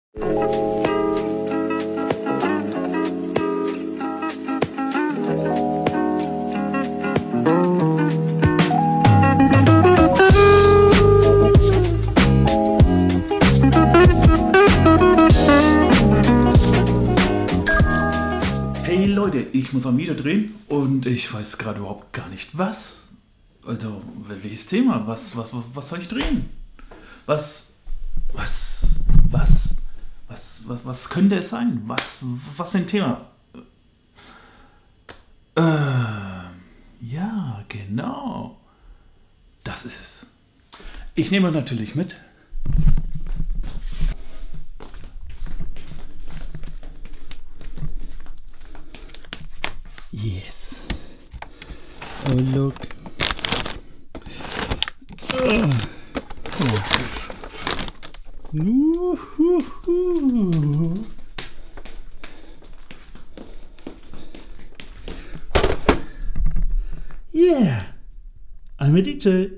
Hey Leute, ich muss am Video drehen und ich weiß gerade überhaupt gar nicht was. Also, welches Thema? Was soll ich drehen? Was könnte es sein? Was für ein Thema? Ja, genau. Das ist es. Ich nehme natürlich mit. Yes. Oh, look. Oh. Yeah, I'm a DJ.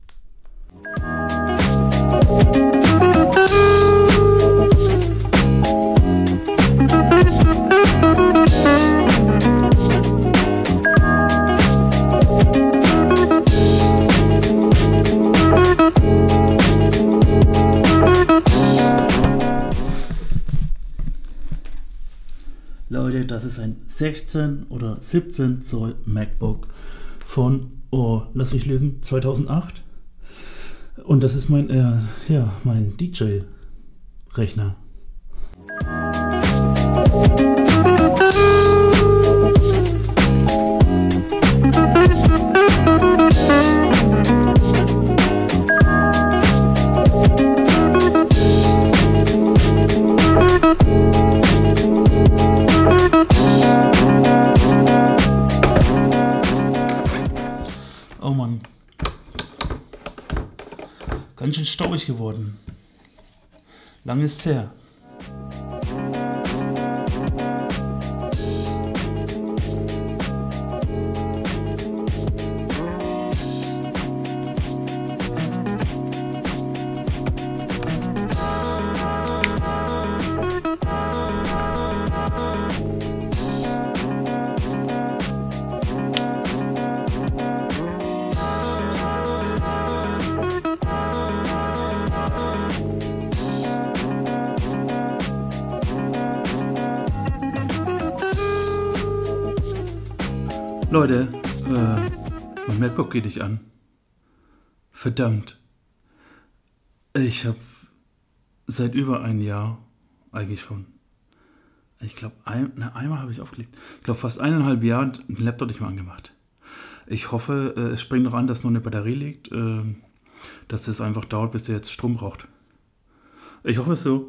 Leute, das ist ein 16 oder 17 Zoll MacBook von, oh, lass mich lügen, 2008. Und das ist mein, mein DJ-Rechner. Oh Mann. Ganz schön staubig geworden. Lang ist her. Leute, mein MacBook geht nicht an. Verdammt. Ich habe seit über einem Jahr, eigentlich schon, ich glaube, einmal habe ich aufgelegt. Ich glaube, fast 1,5 Jahre den Laptop nicht mehr angemacht. Ich hoffe, es springt noch an, dass nur eine Batterie liegt, dass es einfach dauert, bis er jetzt Strom braucht. Ich hoffe es so.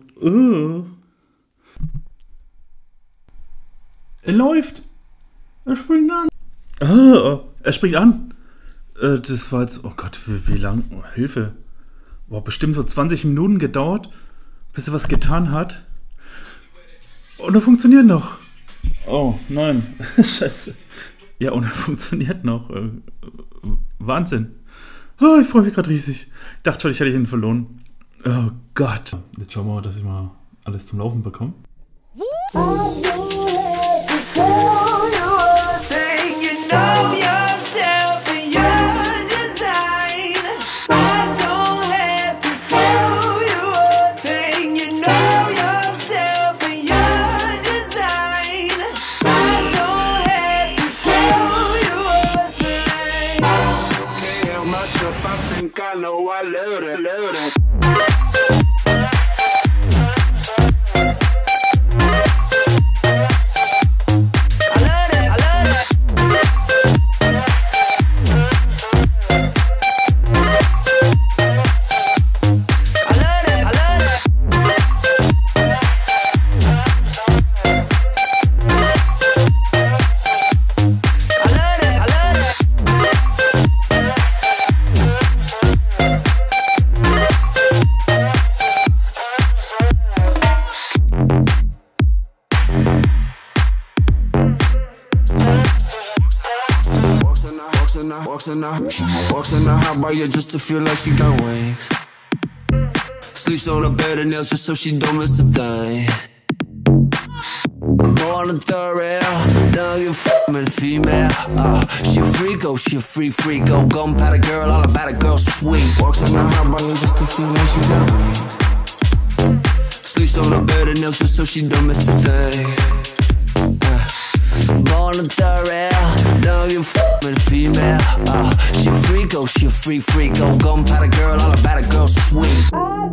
Er läuft. Er springt an. Er springt an. Das war jetzt, oh Gott, wie lang? Oh, Hilfe. Boah, bestimmt so 20 Minuten gedauert, bis er was getan hat. Und er funktioniert noch. Oh, nein. Scheiße. Ja, und er funktioniert noch. Wahnsinn. Oh, ich freue mich gerade riesig. Ich dachte schon, ich hätte ihn verloren. Oh Gott. Jetzt schauen wir mal, dass ich mal alles zum Laufen bekomme. I know I love that, love that. Walks in the hot bar, yeah, just to feel like she got wings. Sleeps on a bed of nails just so she don't miss a thing. Born a third rail, don't give a fuck with a female. She a freak, oh, she a freak, oh. Gunpowder girl, all about a girl sweet. Walks on her body just to feel like she got wings. Sleeps on a bed of nails just so she don't miss a thing. Born a third rail, don't give a fuck with a female. She a freak, oh, she a freak, oh. Gunpowder girl, all about a girl sweet.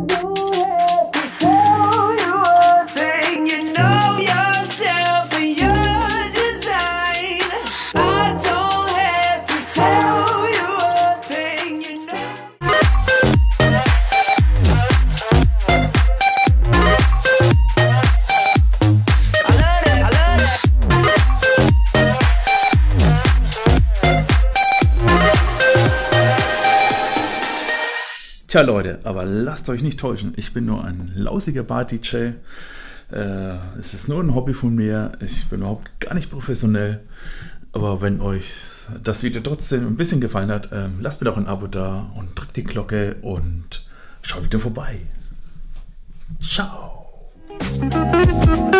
Tja Leute, aber lasst euch nicht täuschen, ich bin nur ein lausiger Bar-DJ. Es ist nur ein Hobby von mir, ich bin überhaupt gar nicht professionell. Aber wenn euch das Video trotzdem ein bisschen gefallen hat, lasst mir doch ein Abo da und drückt die Glocke und schaut wieder vorbei. Ciao!